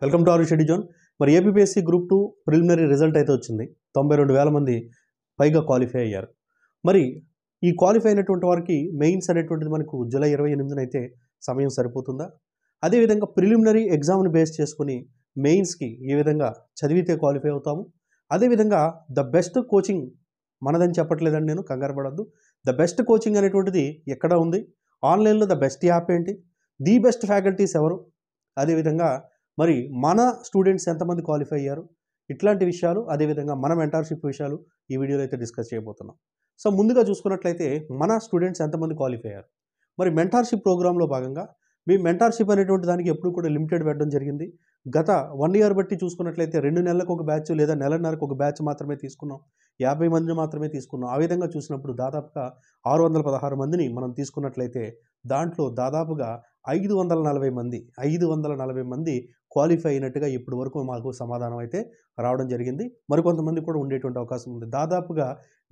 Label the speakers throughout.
Speaker 1: Welcome to our study zone. మరి APPSC group 2 preliminary result అయితే వచ్చింది. 92,000 మంది పైగా క్వాలిఫై అయ్యారు. మరి ఈ క్వాలిఫై అయినటువంటి వారికి మెయిన్స్ అనేటువంటిది మనకు జూలై 28న అయితే సమయం సరిపోతుందా? అదేవిధంగా ప్రిలిమినరీ ఎగ్జామ్ని బేస్ చేసుకుని మెయిన్స్కి ఏ విధంగా చదివితే క్వాలిఫై అవుతాము? అదేవిధంగా ద బెస్ట్ కోచింగ్ మనదని చెప్పట్లేదండి, నేను కంగారు పడద్దు. ద బెస్ట్ కోచింగ్ అనేటువంటిది ఎక్కడ ఉంది? ఆన్లైన్లో ద బెస్ట్ యాప్ ఏంటి? ది బెస్ట్ ఫ్యాకల్టీస్ ఎవరు? అదేవిధంగా మరి మన స్టూడెంట్స్ ఎంతమంది క్వాలిఫై అయ్యారు? ఇట్లాంటి విషయాలు, అదేవిధంగా మన మెంటార్షిప్ విషయాలు ఈ వీడియోలో అయితే డిస్కస్ చేయబోతున్నాం. సో ముందుగా చూసుకున్నట్లయితే మన స్టూడెంట్స్ ఎంతమంది క్వాలిఫై అయ్యారు? మరి మెంటార్షిప్ ప్రోగ్రాంలో భాగంగా మీ మెంటార్షిప్ అనేటువంటి దానికి ఎప్పుడు కూడా లిమిటెడ్ పెట్టడం జరిగింది. గత 1 ఇయర్ బట్టి చూసుకున్నట్లయితే 2 నెలలకు ఒక బ్యాచ్ లేదా నెలన్నరకు ఒక బ్యాచ్ మాత్రమే తీసుకున్నాం. 50 మందిని మాత్రమే తీసుకున్నాం. ఆ విధంగా చూసినప్పుడు దాదాపుగా 616 మందిని మనం తీసుకున్నట్లయితే దాంట్లో దాదాపుగా 540 మంది క్వాలిఫై అయినట్టుగా ఇప్పటి వరకు మాకు సమాధానం అయితే రావడం జరిగింది. మరికొంతమంది కూడా ఉండేటువంటి అవకాశం ఉంది. దాదాపుగా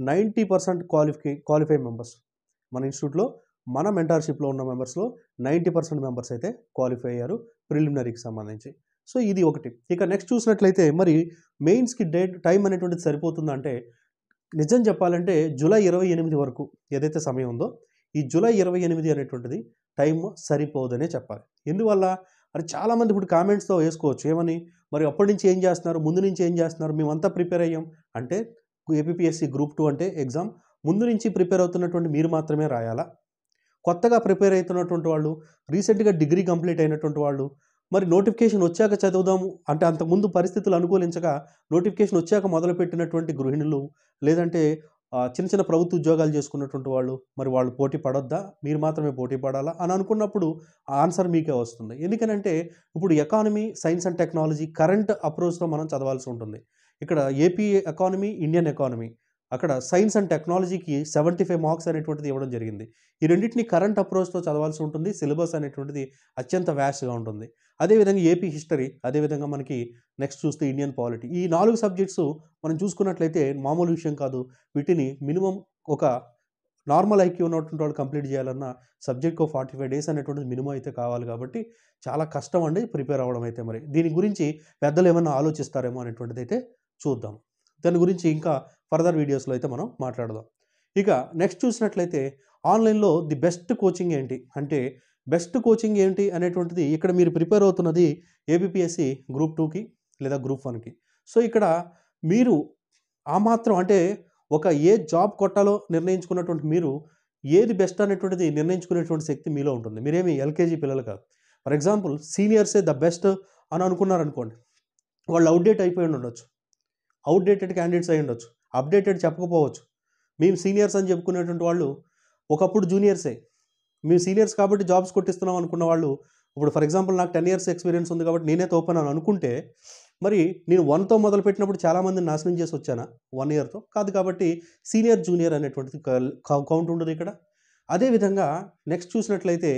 Speaker 1: 90% క్వాలిఫై మెంబర్స్ మన ఇన్స్టిట్యూట్లో, మన మెంటార్షిప్లో ఉన్న మెంబర్స్లో 90% మెంబర్స్ అయితే క్వాలిఫై అయ్యారు ప్రిలిమినరీకి సంబంధించి. సో ఇది ఒకటి. ఇక నెక్స్ట్ చూసినట్లయితే మరి మెయిన్స్కి టైం అనేటువంటిది సరిపోతుందా అంటే, నిజం చెప్పాలంటే జూలై 28 వరకు ఏదైతే సమయం ఉందో, ఈ జూలై 28 అనేటువంటిది టైం సరిపోదనే చెప్పాలి. ఎందువల్ల మరి చాలామంది ఇప్పుడు కామెంట్స్తో వేసుకోవచ్చు ఏమని, మరి అప్పటి నుంచి ఏం చేస్తున్నారు, ముందు నుంచి ఏం చేస్తున్నారు, మేమంతా ప్రిపేర్ అయ్యాం అంటే, ఏపీపీఎస్సీ గ్రూప్ 2 అంటే ఎగ్జామ్ ముందు నుంచి ప్రిపేర్ అవుతున్నటువంటి మీరు మాత్రమే రాయాలా? కొత్తగా ప్రిపేర్ అవుతున్నటువంటి వాళ్ళు, రీసెంట్గా డిగ్రీ కంప్లీట్ అయినటువంటి వాళ్ళు, మరి నోటిఫికేషన్ వచ్చాక చదువుదాము అంటే అంతకుముందు పరిస్థితులు అనుకూలించక నోటిఫికేషన్ వచ్చాక మొదలుపెట్టినటువంటి గృహిణులు, లేదంటే చిన్న చిన్న ప్రభుత్వ ఉద్యోగాలు చేసుకున్నటువంటి వాళ్ళు, మరి వాళ్ళు పోటీ పడొద్దా, మీరు మాత్రమే పోటీ పడాలా అని అనుకున్నప్పుడు ఆన్సర్ మీకే వస్తుంది. ఎందుకనంటే ఇప్పుడు economy, science and technology current అప్రోచ్తో మనం చదవాల్సి ఉంటుంది. ఇక్కడ ఏపీ ఎకానమీ, ఇండియన్ ఎకానమీ, అక్కడ సైన్స్ అండ్ టెక్నాలజీకి 75 మార్క్స్ అనేటువంటిది ఇవ్వడం జరిగింది. ఈ రెండింటిని కరెంట్ అప్రోచ్తో చదవాల్సి ఉంటుంది. సిలబస్ అనేటువంటిది అత్యంత వ్యాస్ట్గా ఉంటుంది. అదేవిధంగా ఏపీ హిస్టరీ, అదేవిధంగా మనకి నెక్స్ట్ చూస్తే ఇండియన్ పాలిటీ, ఈ 4 సబ్జెక్ట్స్ మనం చూసుకున్నట్లయితే మామూలు విషయం కాదు. వీటిని మినిమం ఒక నార్మల్ ఐక్యూ ఉన్నటువంటి వాళ్ళు కంప్లీట్ చేయాలన్న సబ్జెక్ట్కి 45 డేస్ అనేటువంటిది మినిమం అయితే కావాలి. కాబట్టి చాలా కష్టం అండి ప్రిపేర్ అవ్వడం అయితే. మరి దీని గురించి పెద్దలు ఏమన్నా ఆలోచిస్తారేమో అనేటువంటిది అయితే చూద్దాం. దాని గురించి ఇంకా ఫర్దర్ వీడియోస్లో అయితే మనం మాట్లాడదాం. ఇక నెక్స్ట్ చూసినట్లయితే ఆన్లైన్లో ది బెస్ట్ కోచింగ్ ఏంటి అంటే, బెస్ట్ కోచింగ్ ఏంటి అనేటువంటిది ఇక్కడ మీరు ప్రిపేర్ అవుతున్నది ఏపీపీఎస్సీ గ్రూప్ 2కి లేదా గ్రూప్ 1కి. సో ఇక్కడ మీరు ఆ మాత్రం అంటే ఒక ఏ జాబ్ కొట్టాలో నిర్ణయించుకున్నటువంటి మీరు ఏది బెస్ట్ అనేటువంటిది నిర్ణయించుకునేటువంటి శక్తి మీలో ఉంటుంది. మీరేమి ఎల్కేజీ పిల్లలు కాదు. ఫర్ ఎగ్జాంపుల్ సీనియర్సే ద బెస్ట్ అని అనుకున్నారనుకోండి, వాళ్ళు అవుట్డేట్ అయిపోయి ఉండొచ్చు, అవుట్డేటెడ్ క్యాండిడేట్స్ అయి ఉండొచ్చు, అప్డేటెడ్ చెప్పకపోవచ్చు. మేము సీనియర్స్ అని చెప్పుకునేటువంటి వాళ్ళు ఒకప్పుడు జూనియర్సే. మేము సీనియర్స్ కాబట్టి జాబ్స్ కొట్టిస్తున్నాం అనుకున్న వాళ్ళు ఇప్పుడు ఫర్ ఎగ్జాంపుల్ నాకు 10 ఇయర్స్ ఎక్స్పీరియన్స్ ఉంది కాబట్టి నేనే తోపని అని అనుకుంటే, మరి నేను 1తో మొదలుపెట్టినప్పుడు చాలామందిని నాశనం చేసి వచ్చానా 1 ఇయర్తో? కాదు. కాబట్టి సీనియర్, జూనియర్ అనేటువంటిది కౌంట్ ఉండదు ఇక్కడ. అదేవిధంగా నెక్స్ట్ చూసినట్లయితే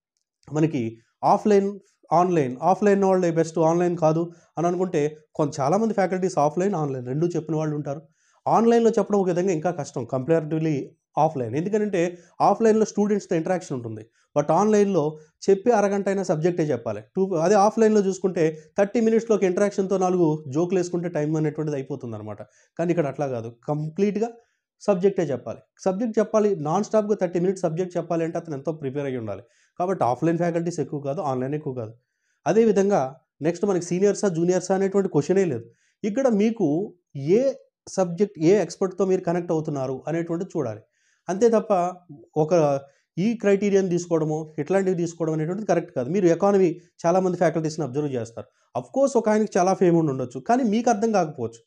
Speaker 1: మనకి ఆఫ్లైన్, ఆఫ్లైన్ వాళ్ళే బెస్ట్, ఆన్లైన్ కాదు అని అనుకుంటే చాలామంది ఫ్యాకల్టీస్ ఆఫ్లైన్, ఆన్లైన్ రెండూ చెప్పిన వాళ్ళు ఉంటారు. ఆన్లైన్లో చెప్పడం ఒక విధంగా ఇంకా కష్టం కంపారిటివ్లీ ఆఫ్లైన్. ఎందుకంటే ఆఫ్లైన్లో స్టూడెంట్స్తో ఇంటరాక్షన్ ఉంటుంది. బట్ ఆన్లైన్లో చెప్పి అరగంట అయినా సబ్జెక్టే చెప్పాలి. అదే ఆఫ్లైన్లో చూసుకుంటే 30 మినిట్స్లో ఒక ఇంటరాక్షన్తో 4 జోకులు వేసుకుంటే టైం అనేటువంటిది అయిపోతుంది అనమాట. కానీ ఇక్కడ అట్లా కాదు, కంప్లీట్గా సబ్జెక్టే చెప్పాలి. సబ్జెక్ట్ చెప్పాలి, నాన్ స్టాప్గా 30 మినిట్స్ సబ్జెక్ట్ చెప్పాలి అంటే అతను ఎంతో ప్రిపేర్ అయ్యి ఉండాలి. కాబట్టి ఆఫ్లైన్ ఫ్యాకల్టీస్ ఎక్కువ కాదు, ఆన్లైన్ ఎక్కువ కాదు. అదేవిధంగా నెక్స్ట్ మనకి సీనియర్సా, జూనియర్సా అనేటువంటి క్వశ్చనే లేదు. ఇక్కడ మీకు ఏ సబ్జెక్ట్, ఏ ఎక్స్పర్ట్తో మీరు కనెక్ట్ అవుతున్నారు అనేటువంటిది చూడాలి. అంతే తప్ప ఒక ఈ క్రైటీరియాని తీసుకోవడము, ఇట్లాంటివి తీసుకోవడం అనేటువంటిది కరెక్ట్ కాదు. మీరు ఎకానమీ చాలామంది ఫ్యాకల్టీస్ని అబ్జర్వ్ చేస్తారు. అఫ్కోర్స్ ఒక ఆయనకి చాలా ఫేమ్ ఉండొచ్చు, కానీ మీకు అర్థం కాకపోవచ్చు.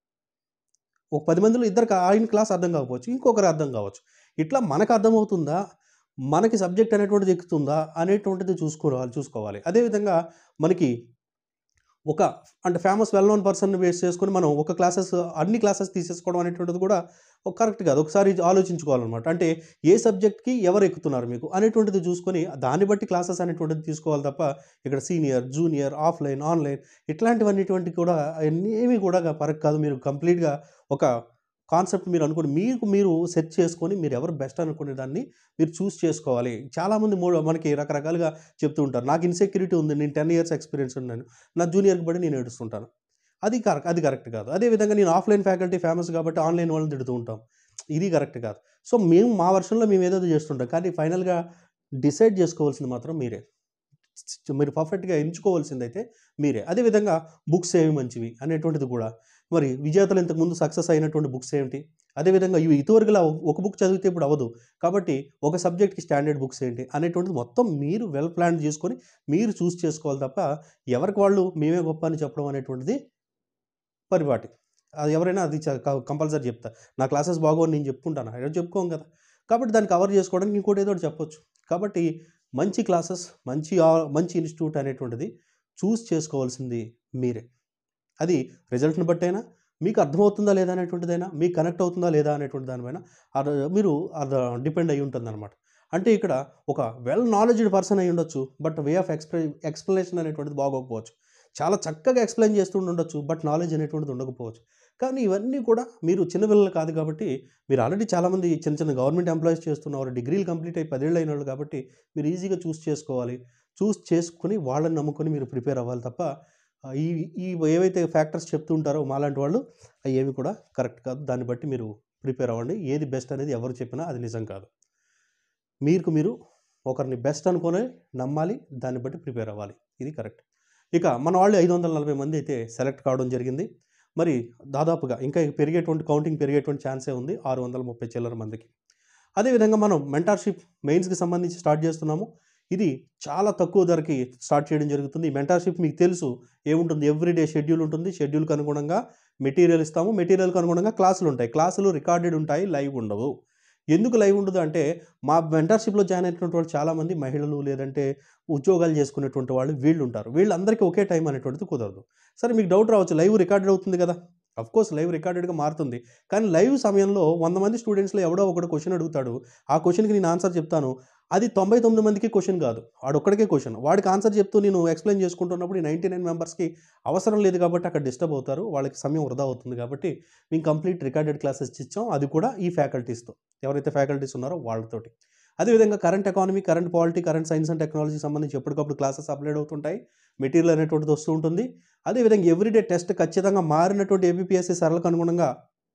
Speaker 1: ఒక 10 మందిలో ఇద్దరికి ఆయన క్లాస్ అర్థం కాకపోవచ్చు, ఇంకొకరు అర్థం కావచ్చు. ఇట్లా మనకు అర్థమవుతుందా, మనకి సబ్జెక్ట్ అనేటువంటిది ఎక్కుతుందా అనేటువంటిది చూసుకోవాలి. అదేవిధంగా మనకి ఒక అంటే ఫేమస్ వెల్ నోన్ పర్సన్‌ని బేస్ చేసుకొని మనం ఒక అన్ని క్లాసెస్ తీసేసుకోవడం అనేటువంటిది కూడా కరెక్ట్ కాదు. ఒకసారి ఆలోచించుకోవాలన్నమాట. అంటే ఏ సబ్జెక్ట్‌కి ఎవరు ఎక్కుతున్నారు మీకు అనేటువంటిది చూసుకొని దాన్ని బట్టి క్లాసెస్ అనేటువంటిది తీసుకోవాలి తప్ప ఇక్కడ సీనియర్, జూనియర్, ఆఫ్లైన్, ఆన్లైన్ ఇట్లాంటివన్నిటివి కూడా ఏమి కూడా కరెక్ట్ కాదు. మీరు కంప్లీట్‌గా ఒక కాన్సెప్ట్ మీరు అనుకోని మీకు మీరు సెట్ చేసుకొని మీరు ఎవరు బెస్ట్ అనుకునే దాన్ని మీరు చూస్ చేసుకోవాలి. చాలామంది మనకి రకరకాలుగా చెప్తూ ఉంటారు. నాకు ఇన్‌సెక్యూరిటీ ఉంది. నేను 10 ఇయర్స్ ఎక్స్‌పీరియన్స్ ఉన్నాను. నా జూనియర్‌కి పడి నేను ఏడుస్తుంటాను. అది కరెక్ట్ కాదు. అదే విధంగా నేను ఆఫ్‌లైన్ ఫ్యాకల్టీ ఫేమస్ కాబట్టి ఆన్‌లైన్ వాళ్ళని తిడుతూ ఉంటాం. ఇది కరెక్ట్ కాదు. సో, మేము మా వెర్షన్‌లో మేము ఏదేదో చేస్తుంటాం. కానీ ఫైనల్‌గా డిసైడ్ చేసుకోవాల్సింది మాత్రం మీరే. మీరు పర్ఫెక్ట్‌గా ఎంచుకోవాల్సిందైతే మీరే. అదే విధంగా బుక్స్ ఏవి మంచివి అనేటువంటిది కూడా. మరి విజేతలు ఇంతకుముందు సక్సెస్ అయినటువంటి బుక్స్ ఏంటి? అదే విధంగా ఇవి ఇదివరకులా ఒక బుక్ చదివితే ఇప్పుడు అవ్వదు. కాబట్టి ఒక సబ్జెక్ట్‌కి స్టాండర్డ్ బుక్స్ ఏంటి? అనేటువంటిది మొత్తం మీరు వెల్ ప్లాన్డ్ చేసుకొని మీరు చూస్ చేసుకోవాలి తప్ప ఎవరికి వాళ్ళు మేమే గొప్ప అని చెప్పడం అనేటువంటిది పరిపాటి. అది ఎవరైనా అది కంపల్సరీ చెప్తా. నా క్లాసెస్ బాగోవు అని నేను చెప్పుకుంటానా? ఈరోజు చెప్పుకోం కదా! కాబట్టి దాన్ని కవర్ చేసుకోవడానికి ఇంకోటి ఏదో ఒకటి చెప్పొచ్చు. కాబట్టి మంచి క్లాసెస్, మంచి ఇన్‌స్టిట్యూట్ అనేటువంటిది చూస్ చేసుకోవాల్సింది మీరే. అది రిజల్ట్‌ని బట్టైనా, మీకు అర్థమవుతుందా లేదా అనేటువంటిదైనా, మీకు కనెక్ట్ అవుతుందా లేదా అనేటువంటి దాని పైన మీరు డిపెండ్ అయ్యి ఉంటుందనమాట. అంటే ఇక్కడ ఒక వెల్ నాలెడ్జ్డ్ పర్సన్ అయ్యుండొచ్చు. బట్ వే ఆఫ్ ఎక్స్‌ప్లనేషన్ అనేటువంటిది బాగోకపోవచ్చు. చాలా చక్కగా ఎక్స్‌ప్లెయిన్ చేస్తూ ఉండొచ్చు. బట్ నాలెడ్జ్ అనేటువంటిది ఉండకపోవచ్చు. కానీ ఇవన్నీ కూడా మీరు చిన్న పిల్లలు కాదు కాబట్టి, మీరు ఆల్రెడీ చాలామంది చిన్న చిన్న గవర్నమెంట్ ఎంప్లాయీస్ చేస్తున్నారు. డిగ్రీలు కంప్లీట్ అయ్యి 10 ఏళ్ళు అయినోళ్ళు కాబట్టి, మీరు ఈజీగా చూస్ చేసుకోవాలి. చూస్ చేసుకొని వాళ్ళని నమ్ముకొని మీరు ప్రిపేర్ అవ్వాలి తప్ప ఈ ఈ ఏవైతే ఫ్యాక్టర్స్ చెప్తూ ఉంటారో మాలాంటి వాళ్ళు అయ్యేవి కూడా కరెక్ట్ కాదు. దాన్ని బట్టి మీరు ప్రిపేర్ అవ్వండి. ఏది బెస్ట్ అనేది ఎవరు చెప్పినా అది నిజం కాదు. మీకు మీరు ఒకరిని బెస్ట్ అనుకోని నమ్మాలి. దాన్ని బట్టి ప్రిపేర్ అవ్వాలి. ఇది కరెక్ట్. ఇక మన వాళ్ళు 540 మంది అయితే సెలెక్ట్ కావడం జరిగింది. మరి దాదాపుగా ఇంకా కౌంటింగ్ పెరిగేటువంటి ఛాన్సే ఉంది. 630 చిల్లర మందికి. అదేవిధంగా మనం మెంటార్‌షిప్ మెయిన్స్‌కి సంబంధించి స్టార్ట్ చేస్తున్నాము. ఇది చాలా తక్కువ ధరకి స్టార్ట్ చేయడం జరుగుతుంది. ఈ మెంటార్‌షిప్ మీకు తెలుసు ఏముంటుంది ఎవ్రీడే షెడ్యూల్ ఉంటుంది. షెడ్యూల్‌కి అనుగుణంగా మెటీరియల్ ఇస్తాము. మెటీరియల్‌కి అనుగుణంగా క్లాసులుంటాయి. క్లాసులు రికార్డెడ్ ఉంటాయి. లైవ్ ఉండవు. ఎందుకు లైవ్ ఉండదు అంటే మా మెంటార్‌షిప్‌లో జాయిన్ అయినటువంటి వాళ్ళు చాలామంది మహిళలు లేదంటే ఉద్యోగాలు చేసుకునేటువంటి వాళ్ళు వీళ్ళుంటారు. వీళ్ళందరికీ ఒకే టైం అనేటువంటిది కుదరదు. సరే మీకు డౌట్ రావచ్చు లైవ్ రికార్డెడ్ అవుతుంది కదా! ఆఫ్‌కోర్స్ లైవ్ రికార్డెడ్‌గా మారుతుంది. కానీ లైవ్ సమయంలో 100 మంది స్టూడెంట్స్‌లో ఎవడో ఒకడు క్వెషన్ అడుగుతాడు. ఆ క్వెషన్‌కి నేను ఆన్సర్ చెప్తాను. అది 99 మందికి క్వెషన్ కాదు. వాడొక్కడికే క్వెషన్. వాడికి ఆన్సర్ చెప్తూ నేను ఎక్స్‌ప్లెయిన్ చేసుకుంటున్నప్పుడు ఈ 99 మెంబర్స్‌కి అవసరం లేదు కాబట్టి అక్కడ డిస్టర్బ్ అవుతారు. వాళ్ళకి సమయం వృధా అవుతుంది కాబట్టి మేము కంప్లీట్ రికార్డెడ్ క్లాసెస్ ఇచ్చాం. అది కూడా ఈ ఫ్యాకల్టీస్‌తో. ఎవరైతే ఫ్యాకల్టీస్ ఉన్నారో వాళ్ళతోటి. అదేవిధంగా current economy, current polity, current science and టెక్నాలజీకి సంబంధించి ఎప్పటికప్పుడు క్లాసెస్ అప్‌లోడ్ అవుతుంటాయి. మెటీరియల్ అనేటువంటిది వస్తూ ఉంటుంది. అదేవిధంగా ఎవ్రీడే టెస్ట్ ఖచ్చితంగా మారినటువంటి ఏబీపీఎస్సీ సరళకు అనుగుణంగా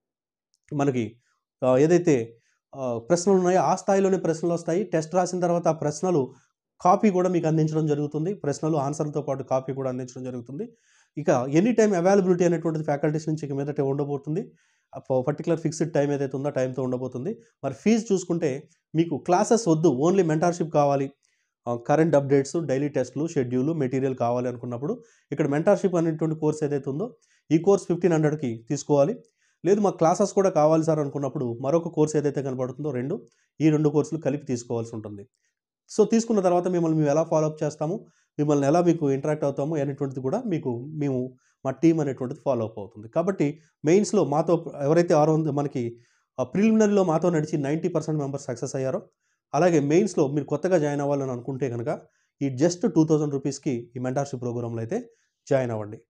Speaker 1: మనకి ఏదైతే ప్రశ్నలున్నాయో ఆ స్థాయిలోనే ప్రశ్నలొస్తాయి. టెస్ట్ రాసిన తర్వాత ఆ ప్రశ్నలు కాపీ కూడా మీకు అందించడం జరుగుతుంది. ప్రశ్నలు, ఆన్సర్‌లతో పాటు కాపీ కూడా అందించడం జరుగుతుంది. ఇక ఎనీ టైమ్ అవైలబిలిటీ అనేటువంటిది ఫ్యాకల్టీస్ నుంచి ఇక మీదట ఉండబోతుంది. పర్టిక్యులర్ ఫిక్స్డ్ టైమ్ ఏదైతే ఉందో ఆ టైమ్‌తో ఉండబోతుంది. మరి ఫీజ్ చూసుకుంటే మీకు క్లాసెస్ వద్దు. ఓన్లీ మెంటార్‌షిప్ కావాలి. కరెంట్ అప్డేట్స్, డైలీ టెస్ట్‌లు, షెడ్యూల్, మెటీరియల్ కావాలి అనుకున్నప్పుడు ఇక్కడ మెంటార్‌షిప్ అనేటువంటి కోర్స్ ఏదైతే ఉందో ఈ కోర్స్ 1500కి తీసుకోవాలి. లేదు మాకు క్లాసెస్ కూడా కావాలి సార్ అనుకున్నప్పుడు మరొక కోర్స్ ఏదైతే కనపడుతుందో ఈ 2 కోర్సులు కలిపి తీసుకోవాల్సి ఉంటుంది. సో, తీసుకున్న తర్వాత మిమ్మల్ని మేము ఎలా ఫాలో అప్ చేస్తాము, మిమ్మల్ని ఎలా మీకు ఇంటరాక్ట్ అవుతాము అనేటువంటిది కూడా మేము మా టీమ్ అనేటువంటిది ఫాలో అప్ అవుతుంది. కాబట్టి మెయిన్స్‌లో మాతో ఎవరైతే 600 మనకి ప్రిలిమినరీలో మాతో నడిచి 90% మెంబర్స్ సక్సెస్ అయ్యారో, అలాగే మెయిన్స్‌లో మీరు కొత్తగా జాయిన్ అవ్వాలని అనుకుంటే గనక ఈ జస్ట్ 2000 రూపీస్‌కి ఈ మెంటార్‌షిప్ ప్రోగ్రామ్‌లో అయితే జాయిన్ అవ్వండి.